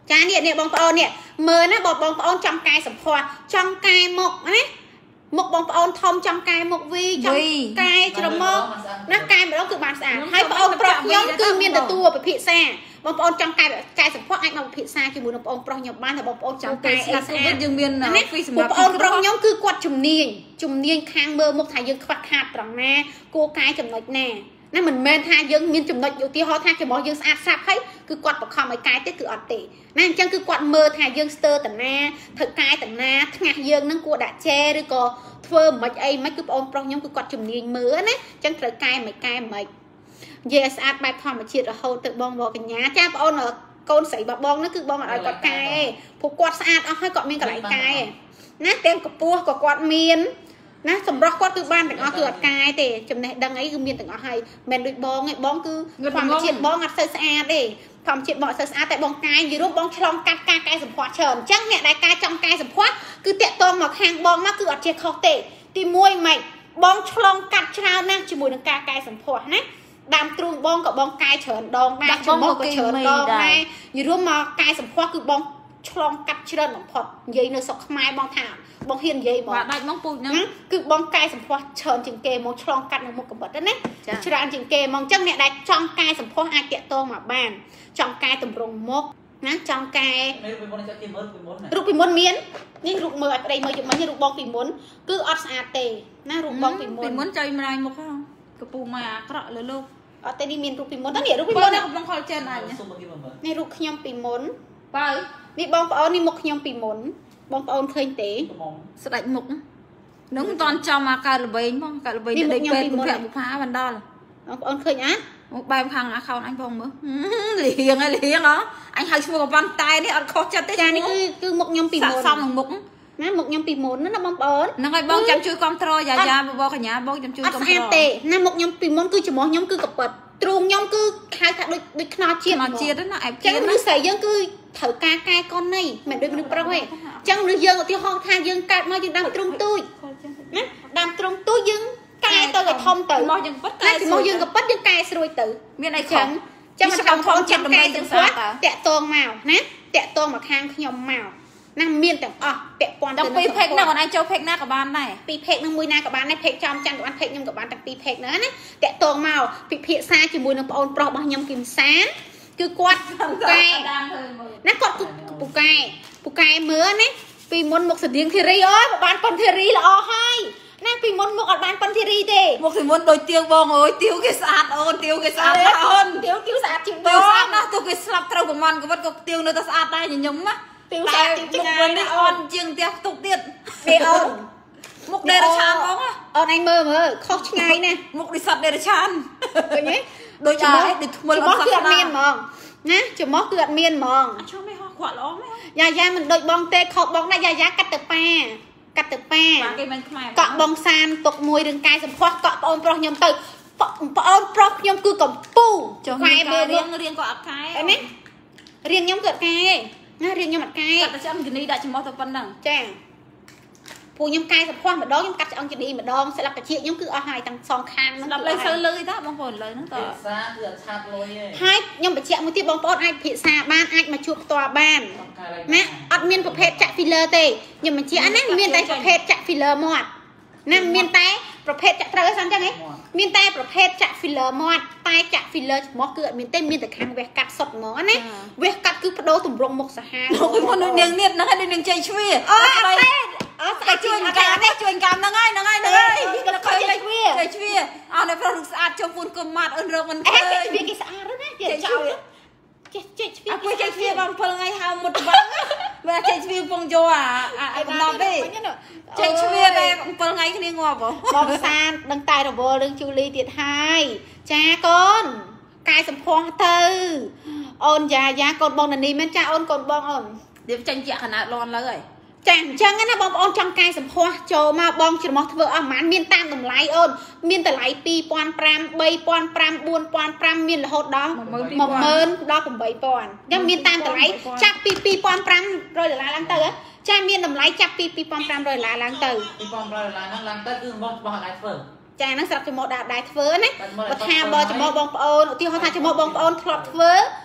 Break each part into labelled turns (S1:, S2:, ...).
S1: ចានេះបងប្អូននេះមើលណាបងប្អូនចង់កាយសម្ផស្សចង់កាយមុខណាមុខបងប្អូនធំចង់កាយមុខវីចង់កាយច្រមុះណាកាយម្ដងគឺបានស្អាតហើយបងប្អូនប្រុសខ្ញុំគឺមានទទួលពិភាក្សាបងប្អូនចង់កាយសម្ផស្សអាចមកពិភាក្សាជាមួយនឹងបងប្អូនប្រុសខ្ញុំបានតែបងប្អូនចង់កាយស្អាតយើងមានពីសម្រាប់បងប្អូនប្រុសខ្ញុំគឺគាត់ជំនាញខាងមើលមុខថាយើងខ្វះខាតត្រង់ណាគួរកាយចំណុចណាណាមិនមែនថាយើងមានចំណុចឧទាហរណ៍ថាចំហយើងស្អាតស្រាប់ហើយគឺគាត់បខំឲ្យកាយទេគឺអត់ទេណាអញ្ចឹងគឺគាត់មើលថាយើងស្ទើរតាណាធ្វើកាយតាណាថ្ងាសយើងនឹងគួរដាក់ជែឬក៏ធ្វើមិនអីមិនគឺបងប្រុសខ្ញុំគឺគាត់ជំនាញមើលណាអញ្ចឹងត្រូវកាយមិននិយាយឲ្យស្អាតបែបធម្មជាតិរហូតទៅបងកញ្ញាចាបងអូនកូនស្រីបងនោះគឺបងអត់ឲ្យគាត់កាយទេព្រោះគាត់ស្អាតអស់ហើយគាត់មានកន្លែងកាយណាទាំងកម្ពស់ក៏គាត់មានណាសម្រស់គាត់គឺបានទាំងអស់គឺអត់កាយទេចំណេះដឹងអីគឺមានទាំងអស់ហើយមិនដូចបងឯងបងគឺធម្មជាតិបងអត់សូវស្អាតទេធម្មជាតិបងអត់សូវស្អាតតែបងកាយនិយាយរួមបងឆ្លងកាត់ការកាយសម្ផស្សច្រើនអញ្ចឹងអ្នកដែលការចង់កាយសម្ផស្សគឺតាក់ទងមកខាងបងមកគឺអត់ចេះខុសទេទី1ម៉េចបងឆ្លងកាត់ច្រើនណាស់ជាមួយនឹងការកាយសម្ផស្សណាដើមទ្រូងបងក៏បងកាយច្រើនដងដែរច្រមុះក៏ច្រើនដងដែរនិយាយរួមមកកាយសម្ផស្សគឺបងឆ្លងកាត់ច្រើនបំផុតនិយាយនៅស្រុកខ្មែរបងថាបងហ៊ាននិយាយបងដាច់មកពូជហ្នឹងគឺបងកាយសម្ផស្សច្រើនជាងគេមកឆ្លងកាត់នៅមុខកបិតណាច្រើនជាងគេមកអញ្ចឹងអ្នកដែលចង់កាយសម្ផស្សអាចតាក់ទងមកបានចង់កាយតម្រង់មុខណាចង់កាយរូបពីមុនមាននេះរូបមើលឲ្យប្តីមើលយំមិញរូបបងពីមុនគឺអត់ស្អាតទេណារូបបងពីមុនចុយម្លាយមុខហ្នឹងកពូមកអាក្រក់លើលោកអត់ទេនេះមានរូបពីមុននេះរូបពីមុនបងខលចិនអញនេះរូបខ្ញុំពីមុនបើនេះបងប្អូននេះមុខខ្ញុំពីមុនបងប្អូនឃើញទេស្ដាច់មុខនឹងមិនតន់ចំអាកើតល្បែងផងកើតល្បែងនេះពេទ្យភ័ក្របុផាបណ្ដាលបងប្អូនឃើញអត់មកបែបខាងអាខោនអញផងមើលលៀងហ៎អញហៅឈ្មោះកំប៉ុនតែនេះអត់ខុសចិត្តទេចានេះគឺមុខខ្ញុំពីមុនសំនឹងមុខណាមុខខ្ញុំពីមុនណាបងប្អូនហ្នឹងហើយបងចាំជួយគ្រប់គ្រងយ៉ាបបកញ្ញាបងចាំជួយគ្រប់គ្រងអត់ស្អាតទេណាមុខខ្ញុំពីមុនគឺច្រមុះខ្ញុំគឺកប៉ិតទ្រូងខ្ញុំគឺហៅថាដូចខ្នោជាតិណាអែបចឹងមនុស្សស្រីយើងគឺត្រូវការកាយកននេះមិនដូចមនុស្សប្រុសទេអញ្ចឹងមនុស្សយើងឧទាហរណ៍ថាយើងកើតមកយើងដាំទ្រូងទូចណាដាំទ្រូងទូចយើងកាយទៅឲ្យធំទៅមកយើងប៉ិតកាយស្រួយយើងក៏ប៉ិតយើងកាយស្រួយទៅមានអីចឹងចាំបងប្អូនចាំកាយទាំងស្អាតតាក់តងមកណាតាក់តងមកខាងខ្ញុំមកណាមានទាំងអស់ពាក់ព័ន្ធទាំងពីរពេកណាបងឯងចូលពេកណាក៏បានដែរពីរពេកនឹងមួយណាក៏បានដែរពេកចំច័ន្ទក៏បានពេកខ្ញុំក៏បានទាំងពីរពេកហ្នឹងណាតាក់តងមកពិភាក្សាជាមួយនឹងប្អូនប្រុសរបស់ខ្ញុំគឹមសានគឺគាត់ពូកែណាគាត់គឺពូកែមើលណាពីមុនមុខស្តៀងធីរីអូយបានប៉ុនធីរីល្អហើយណាពីមុនមុខអត់បានប៉ុនធីរីទេមុខពីមុនដូចទៀវបងអើយទៀវគេស្អាតអូនទៀវគេស្អាតណាស់អូនទៀវស្អាតជាងបងស្អាតណាស់ទោះគេស្លាប់ត្រូវប្រមាណកវិតក៏ទៀវនៅតែស្អាតដែរញញឹមណាទៀវស្អាតជាងមុខនេះអូនជាងផ្ទះផ្ទុកទៀតទេអូនមុខដេរឆានបងអូនឯងមើលខុសឆ្ងាយណាមុខដូចសត្វដេរឆានឃើញទេដូចច្រមុះដូចធ្មល់អត់សោះណាមានហ្មងណាច្រមុះគឺអត់មានហ្មងអត់ឈ្មោះមិនហោះគាត់ល្អមែនយ៉ាមិនដូចបងទេខុសបងណាយ៉ាកាត់ទៅប៉ាបាទគេមិនខ្មែរកក់បងសានទុកមួយរឿងកាយសម្ផស្សកក់ប្អូនប្រុសខ្ញុំទៅប្អូនប្រុសខ្ញុំគឺកំពូចុះខ្មែរមើលរៀងក៏អត់កែណារៀងខ្ញុំគឺអត់កែណារៀងខ្ញុំអត់កែកាត់តែឆ្អឹងជនីដាក់ច្រមុះទៅប៉ុណ្ណឹងចាពូខ្ញុំកាយសម្ផស្សម្ដងខ្ញុំកាត់ឆ្អឹងជនីម្ដងស្លាប់កាជាខ្ញុំគឺអស់ហើយទាំងសងខាងហ្នឹងស្លាប់លើសូវលុយតាបងប្អូនលើហ្នឹងតើភាសាគឺអត់ឆាតលុយទេហើយខ្ញុំបញ្ជាក់មួយទៀតបងប្អូនអាចភាសាបានអាចមកជួបផ្ទាល់បានណាអត់មានប្រភេទចាក់ filler ទេខ្ញុំបញ្ជាក់ណាមានតែប្រភេទចាក់ filler មាត់ណាមានតែប្រភេទចាក់ត្រូវហ្នឹងអញ្ចឹងហ៎មានតែប្រភេទចាក់ filler មាត់តែចាក់ filler ច្រមុះគឺអត់មានទេមានតែខាងវះកាត់សុទ្ធហ្មងណាវះកាត់គឺបដូរទម្រង់មុខសាហាវមុននាងនេះហ្នឹងហើយនាងជ័យជ្វាអូអត់ទេអត់តែជួយកានេះជួយកាមហ្នឹងហើយវាក៏ខុសជ័យជ្វាអត់នៅប្រុសស្អាតជុំពូនកុំម៉ាត់អឺនរកមិនឃើញជ័យជ្វាគេស្អាតណាគេចោលជ័យជ្វាគេជ័យជ្វាបង7ថ្ងៃហៅមុតបាំងមើលជ័យជ្វាពងយកអាកំណត់ទេជ័យជ្វាតែ7ថ្ងៃគ្នាងាប់បងសានដឹងតែរវល់រឿងជូលីទៀតហើយចាកូនកាយសម្ផស្សទៅអូនយ៉ាកូនបងនានីមែនចាអូនកូនបងអូនវាចាញ់ជាកណៅលន់លើហើយចាអញ្ចឹងណាបងប្អូនចង់កាយសម្ផស្សចូលមកបងច្រមុះធ្វើអស់ប្រហែលមានតាមតម្លៃអូនមានតម្លៃ2500 3500 4500មានរហូតដល់10000ដល់8000អញ្ចឹងមានតាមតម្លៃចាប់ពី2500ដុល្លារឡើងទៅចាមានតម្លៃចាប់ពី2500ដុល្លារឡើងទៅ2500ដុល្លារហ្នឹងឡើងទៅគឺរបស់ដៃធ្វើចាហ្នឹងស្រាប់ច្រមុះដៃធ្វើណាបើថាបើច្រមុះបងប្អូនឧទាហរណ៍ថាច្រមុះបងប្អូនធ្លាប់ធ្វើ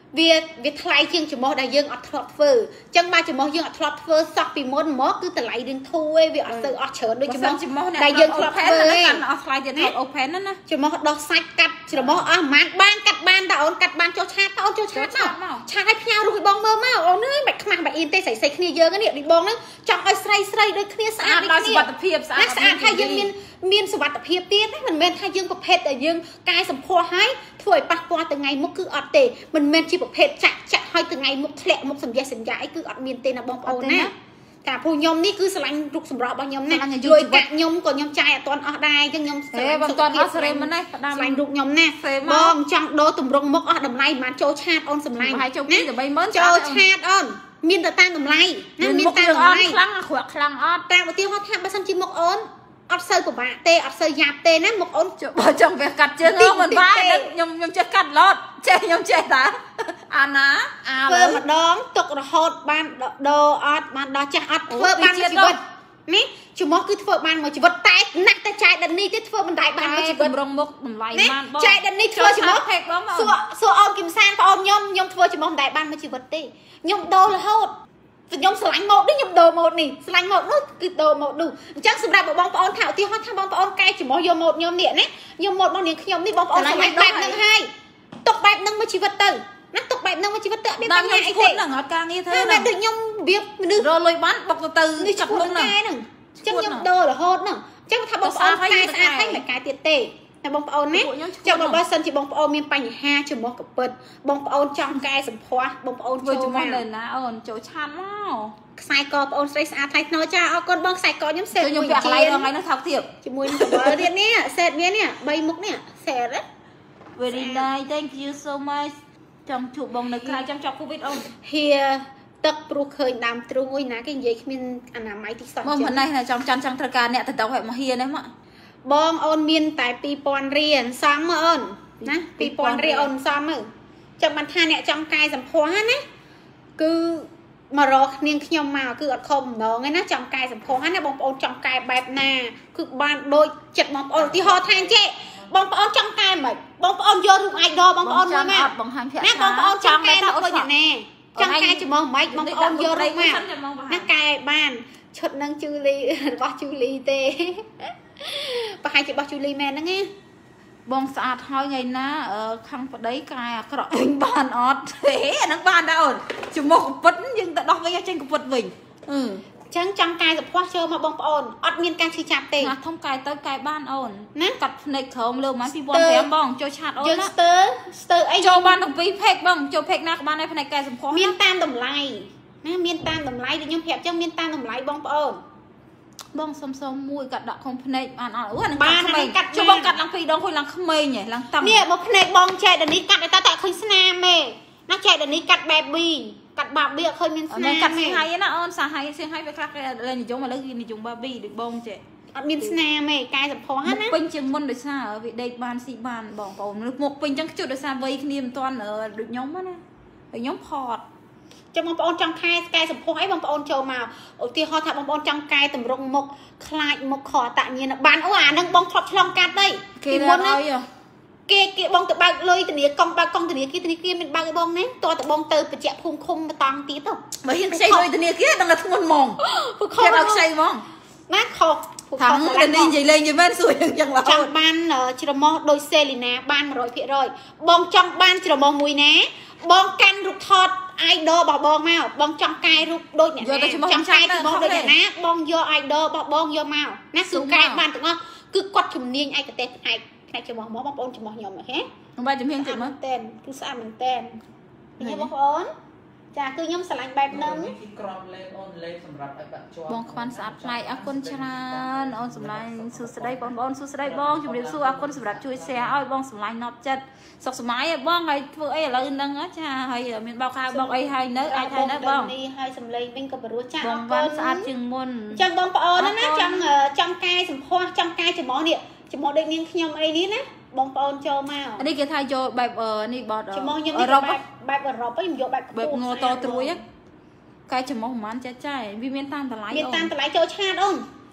S1: việc thay chương chấm mốt đại dương ở thọt phơ chẳng ba chấm mốt dương ở thọt phơ sọc bị mốt mốt cứ từ lại đừng thu ấy việc ở sự ở chở đôi chấm mốt đại dương thọt phơ ấy ở thay tiền thọt open đó nè chấm mốt đo sạch cắt chấm mốt ở màn ban cắt ban tạo cắt ban cho chat tạo cho chat nào chat hay nhau rồi bong mơ mau ở nơi bạch mặt bạch in tê sấy sấy kia dơ cái niệm đi bong đó chọc ở sấy đôi kia sạch đôi kia sạch thay dương miênสวัสดิភាពទៀតមិនមែនថាយើងប្រភេទដែលយើងកាយសម្ផស្សហើយធ្វើឲ្យប៉ះពាល់ទៅថ្ងៃមុខគឺអត់ទេមិនមែនជាប្រភេទចាក់ឲ្យទៅថ្ងៃមុខធ្លាក់មុខសញ្ញាសញ្ញាអីគឺអត់មានទេណាបងប្អូនណាតែព្រោះខ្ញុំនេះគឺស្រឡាញ់រូបសម្រស់របស់ខ្ញុំណាជួយកាក់ខ្ញុំក៏ខ្ញុំចាយអត់ទាន់អស់ដែរអញ្ចឹងខ្ញុំស្រឡាញ់បងទាន់អស់សេរីមិនទេស្រឡាញ់រូបខ្ញុំណាបងចង់ដូរទម្រង់មុខអស់តម្លៃមិនចូលឆាតអូនសម្លាញ់ហើយចូល2 ទៅ 30000ចូលឆាតអូនមានតែតាមតម្លៃណាមានតាមតម្លៃខ្លាំងអាក្រក់ខ្លាំងអត់តាមឧទាហរណ៍ថាបើសិនជាមុខអូនអត់សូវពិបាកទេអត់សូវយ៉ាប់ទេណាមុខអូនបើចង់វាកាត់ជើងអូនមិនបាក់ខ្ញុំចេះកាត់ឡតចេះខ្ញុំចេះតាអាណាធ្វើម្ដងទុករហូតបានដោអត់បានដល់ចាស់អត់ធ្វើបានជីវិតនេះជំនួសគឺធ្វើបានមួយជីវិតតែណាស់តែចែកដនេះទេធ្វើមិនដែរបានមួយជីវិតតម្រងមុខតម្លៃបានបងចែកដនេះធ្វើជំនួសសួរអូនគឹមសានបងអូនខ្ញុំធ្វើជំនួសមិនដែរបានមួយជីវិតទេខ្ញុំដោរហូតខ្ញុំស្រឡាញ់ម៉ូដនេះខ្ញុំដូរម៉ូដនេះស្រឡាញ់ម៉ូដនោះគឺដូរម៉ូដនោះអញ្ចឹងសម្រាប់បងប្អូនថាឧទាហរណ៍ថាបងប្អូនកែចំហយកម៉ូដខ្ញុំនេះណាខ្ញុំម៉ូដរបស់នាងខ្ញុំនេះបងប្អូនស្រឡាញ់បែបហ្នឹងហើយទុកបែបហ្នឹងមួយជីវិតទៅណាទុកបែបហ្នឹងមួយជីវិតទៅអត់មានបញ្ហាអីទេហ្នឹងអត់ការងារធ្វើហ្នឹងដូចខ្ញុំវាមនុស្សរលុយបានបុកទៅចាប់មុខហ្នឹងអញ្ចឹងខ្ញុំដូររហូតហ្នឹងអញ្ចឹងថាបងប្អូនកែស្អាតហើយមិនកែទៀតទេតែបងប្អូនណាចាំបើសិនជាបងប្អូនមានបញ្ហាចំពោះកពិតបងប្អូនចង់កែសម្ផស្សបងប្អូនចូលមកនៅណាអូនចូលឆាន់មកខ្សែកបងប្អូនស្រីស្អាតថ្លៃថ្នូរចាអរគុណបងខ្សែកខ្ញុំសេតខ្ញុំពាក់កន្លែងថ្ងៃហ្នឹងថោកទៀតជាមួយនឹងកបលទៀតនេះសេតវានេះ3មុខនេះសេតណា Very nice thank you so much ចង់ជួបបងនៅក្រៅចាំចប់កូវីដអូនហៀទឹកព្រោះឃើញដើមទ្រូងអុយណាគេនិយាយគ្មានអនាម័យទីសោះមកមិននេះចង់ចង់ត្រូវការអ្នកទៅឲ្យមកហៀនេះមកបងអូនមានតែ2000រៀលសំមើអូនណា2000រៀលអូនសំមើចាំបានថាអ្នកចង់កែសម្ផស្សណាគឺមករកនាងខ្ញុំមកគឺអត់ខំម្ដងឯណាចង់កែសម្ផស្សណាបងប្អូនចង់កែបែបណាគឺបានដូចចិត្តបងប្អូនឧទាហរណ៍ថាអញ្ចេះបងប្អូនចង់កែមិនបងប្អូនយករូបអាយដលបងប្អូនមួយមកបង្ហាញណាបងប្អូនចង់កែទៅអុយអ្នកណាចង់កែចំហមិនបងប្អូនយករូបមកណាកែបានឈុតនឹងជូលីរបស់ជូលីទេប្រហែលជារបស់ជូលីមែនហ្នឹងណាបងស្អាតហើយថ្ងៃណាខាងប្តីកែអាក្រក់វិញបានអត់ទេអាហ្នឹងបានដែរអូនជំមុខកពិតយើងទៅដោះវិញចេញកពិតវិញចឹងចង់កែសម្ផស្សចូលមកបងប្អូនអត់មានការឈឺចាប់ទេណាធំកែទៅកែបានអូនណាកាត់ភ្នែកក្រោមលើប្រហែល2500បងចូលឆាតអូនយើងស្ទើអីចូលបានទាំងពីរផេកបងចូលផេកណាក៏បានដែរភ្នែកកែសម្ផស្សមានតាមតម្លៃណាមានតាមតម្លៃដូចខ្ញុំប្រាប់ចឹងមានតាមតម្លៃបងប្អូនបងសុំមួយកាត់ដាក់ខំភ្នែកបានអត់អូអានឹងបានកាត់ជួយបងកាត់ឡើង2ដងហួយឡើងក្មេងហ៎ឡើងតឹងនេះមកភ្នែកបងចែកដនេះកាត់តែឃើញស្នាមទេណាចែកដនេះកាត់ baby កាត់ baby អត់ឃើញមានស្នាមកាត់សៀងហៃណាអូនសាហៃសៀងហៃវាខ្លះគេនិយមឥឡូវគេនិយម baby ដូចបងចេះអត់មានស្នាមទេកែសម្ផស្សណាពេញជាងមុនដោយសារវាដេកបានស៊ីបានបងប្អូនមកពេញចឹងជុតដោយសារវ័យគ្នាមិនទាន់ដូចខ្ញុំណាដូចខ្ញុំផតចាំបងប្អូនចង់កែសម្ផស្សអីបងប្អូនចូលមកឧទាហរណ៍ថាបងប្អូនចង់កែតម្រង់មុខខ្លាចមុខខអតញ្ញាណបានអូអានឹងបងធ្លាប់ឆ្លងកាត់ទេពីមុនគេបងទៅបើកលុយធនាគារបើកកងធនាគារមានបើកឲ្យបងណាតើតបងទៅបញ្ជាក់ភូមិឃុំតង់ទៀតទៅបើហ៊ានខ្ចីលុយធនាគារដឹងតែធ្ងន់ហ្មងពួកខំឲ្យខ្ចីហ្មងណាខុសថាតែនេះនិយាយលេងយីមែនសួរយ៉ាងល្អចង់បានច្រមុះដោយសេលីណាបាន 100% បងចង់បានច្រមុះមួយណាបងកាន់រូបថត idol របស់បងមកបងចង់កែរូបដូចអ្នកណាចង់កែច្រមុះដូចអ្នកណាបងយក idol របស់បងយកមកណាគឺកែបានទាំងអស់គឺគាត់ជំនាញឯកទេសផ្នែកច្រមុះមកបងប្អូនច្រមុះខ្ញុំហ៎ខ្ញុំបានជំនាញទៀតមើលតែគឺស្អាតមែនតែននេះបងប្អូនចាគឺខ្ញុំស្រឡាញ់បែបហ្នឹងក្រមលេងអូនលេងសម្រាប់ឲ្យបាក់ជាប់បងខ្វាន់ស្អាតផ្នែកអរគុណច្រើនអូនសម្លាញ់សួស្ដីបងប្អូនសួស្ដីបងជម្រាបសួរអរគុណសម្រាប់ជួយ share ឲ្យបងសម្លាញ់ណប់ចិត្តសុខសប្បាយឲ្យបងហើយធ្វើអីឥឡូវហ្នឹងចាហើយមានបោកខៅបោកអីហើយនៅអាចហើយនៅបងនេះហើយសម្លេងវិញក៏បរួសចាអរគុណបងស្អាតជាងមុនអញ្ចឹងបងប្អូនណាចង់កែសម្ផស្សចង់កែច្រមុះនេះច្រមុះដូចនាងខ្ញុំអីនេះណាបងប្អូនចូលមកនេះគេថាយកបែបនេះបត់ច្រមុះខ្ញុំនេះបែបអឺរ៉ុបខ្ញុំយកបែបងតត្រួយកែច្រមុះប្រហែលចាវាមានតាមតម្លៃអូនមានតាមតម្លៃចូលឆាតអូន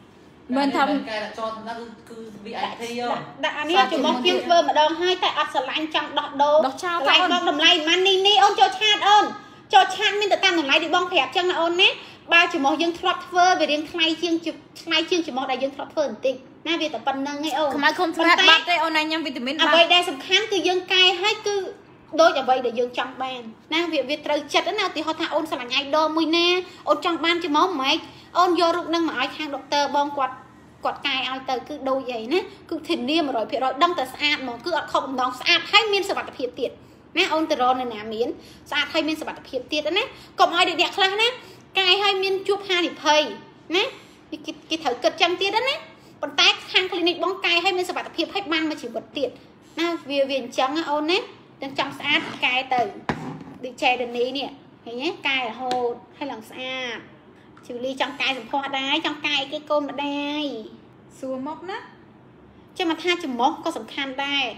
S2: mình thầm
S3: cái là cho nó cứ bị ảnh thi không
S1: đặt anh ấy chỉ mong kiếm vơ mà đâu hai tại ắt lạnh trong đọt đồ lại con đầm lay mà ni ôn cho chat mình tự tam đầm lay đi bong phẹp chân là ôn nè ba chỉ mong dương thọt vơ về điện thay chiên chỉ mong đại dương thọt vơ tịnh na vì tập bần nâng hay ôn
S2: không phải bắt đây ôn này nhâm vitamin
S1: à vậy đây sầm khán cứ dương cay hay cứ đôi là vậy để dương trong bàn na việc trời chật đó nào thì họ thà ôn sao là ngày đo mùi nè ôn trong ban chỉ mong mày ôn vô rụng nâng mà ai khang doctor bong quạt cài ai từ cứ đôi vậy nè cứ thìn niêm rồi phía rồi đâm từ sạch mà cứ không đong sạch hay miên sạch bạc hiệp tiệt nè ôn từ rồi này miến sạch hay miên sạch bạc hiệp tiệt đó nè còn ai được đẹp khác nè cài hay miên chụp hai thì phơi nè cái thử cực trăm tiết đó nè còn tay khang clinic bong cài hay miên sạch bạc hiệp hay ban mà chỉ vật tiệt nè vì viền trắng ôn nè đang trong sạch cài từ đi che đần ní nè thấy nhé cài là hồ hay là sạch xử lý trong cài sầm pho đái trong cài cái côn ở đây
S2: xua móc ná
S1: cho mà tha chùm móc có sầm khăn đây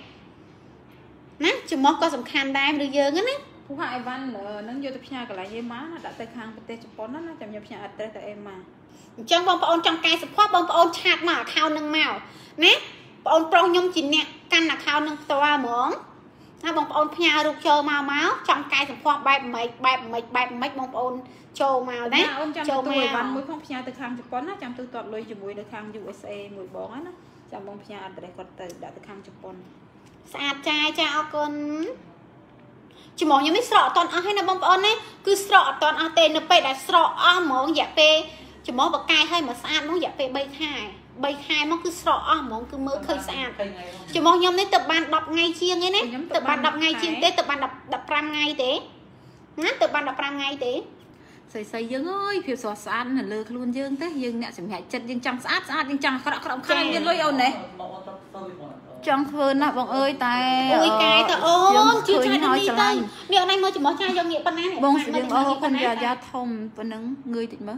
S1: nè chùm móc có sầm khăn đây mà được giờ á
S2: ผู้หายวันนั่งอยู่ที่พี่ก็เลยมาดัดแต่คางประเทศญี่ปุ่นนั่นจำยังพี่อัดแต่เอ็มมา
S1: trong bông bông trong cài sầm pho bông bông chặt mà khao nâng màu nè bông bông nhung chín nè căn là khao nâng toa mỏng ha bông bôngพี่รูปโชว์máu máu trong cài sầm pho bài mấy bông bôngโชว์มาได้โชว์มาวันมวยของพี่อาตะคางญี่ปุ่นนะจำตัวตอดเลยอยู่มวยตะคาง USA มวยบ้องนะจำบองพี่อาตะได้ก็เตะดัดตะคางญี่ปุ่นสะอาดใจจ้าเอาคนจะมองยังไม่สระตอนเอาให้นะบองปอนเนี่ยคือสระตอนเอาเตนไปแต่สระอ้อมองอย่าไปจะมองปากกายให้มาสะอาดมองอย่าไปใบคายมันคือสระอ้อมองคือมือเคยสะอาดจะมองยังไม่ตะบันดับไงเชียงไงเนี่ยตะบันดับไงเชียงเต้ตะบันดับปรามไงเต้นะตะบันดับปรามไงเต้xây dương ơi phiêu xóa xa là lơ luôn dương thế dương nè xem hại chất dương trong sát dương trong khỏng khang dương lôi ôn này trong phơn nè bọn ơi tài ôi cái ta ôn chưa trai nói cho anh liệu anh mới chỉ món trai do nghĩa bên này bông sử dụng ô con già gia thông bên nắng người thịt mớ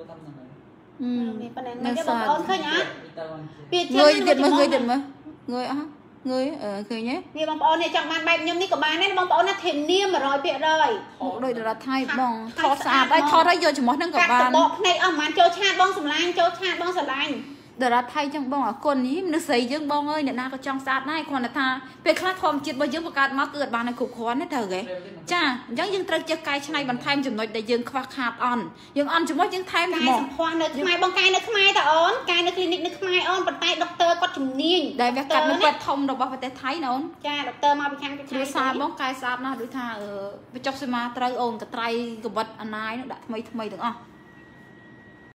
S1: nơi xa người thịt mớ người á người người nhé nè bông bông này chẳng bàn bẹp nhom ní của bà này bông bông nó thèm niêm mà rồi bịa rồi một đôi là thay bông thò sạp đây thò đây vô chỉ món năng của bà này ở màn châu cha bông sầm lanh đợt là thay trong bông ở con ý nó xây dương bông ơi nè na có trong sạp này còn là tha về khác thòm chết bao dương một cát máu cượt bà này cục khoán đấy thở cái cha giống dương trâu chơi cay này bàn thay chùm nói để dương khoác hạt on dương on chùm nói dương thay một khoan nữa mai bông cay nữa mai ta on cay nữa clinic nữa mai on bàn tay doctor có chùm niên đây về cắt nó quẹt thông đâu bao phải thấy nó cha doctor mau bị khang cái thay xa bông cay sạp nó đối tha ở bên trong xem mà trâu ôn cái trai cái vật anh ai nó đã thay được không